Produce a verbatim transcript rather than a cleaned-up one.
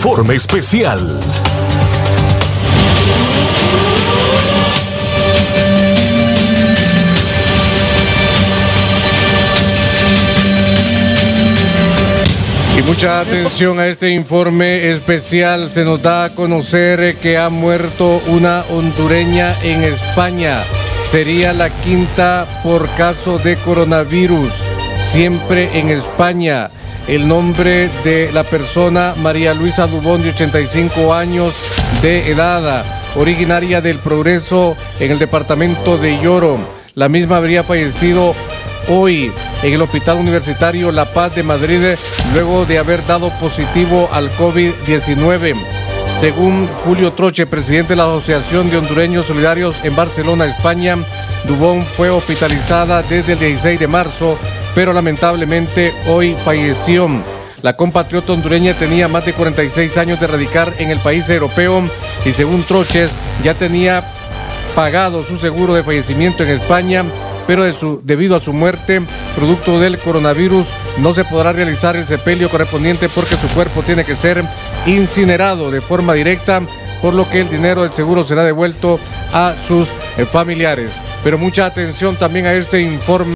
informe especial. Y mucha atención a este informe especial. Se nos da a conocer que ha muerto una hondureña en España. Sería la quinta por caso de coronavirus, siempre en España. El nombre de la persona, María Luisa Dubón, de ochenta y cinco años de edad, originaria del Progreso en el departamento de Lloro. La misma habría fallecido hoy en el Hospital Universitario La Paz de Madrid, luego de haber dado positivo al COVID diecinueve. Según Julio Troche, presidente de la Asociación de Hondureños Solidarios en Barcelona, España, Dubón fue hospitalizada desde el dieciséis de marzo, pero lamentablemente hoy falleció. La compatriota hondureña tenía más de cuarenta y seis años de radicar en el país europeo y, según Troches, ya tenía pagado su seguro de fallecimiento en España, pero de su, debido a su muerte, producto del coronavirus, no se podrá realizar el sepelio correspondiente porque su cuerpo tiene que ser incinerado de forma directa, por lo que el dinero del seguro será devuelto a sus eh, familiares. Pero mucha atención también a este informe.